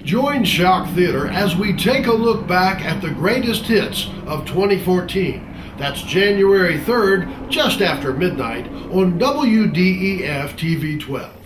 Join Shock Theater as we take a look back at the greatest hits of 2014. That's January 3rd, just after midnight, on WDEF TV 12.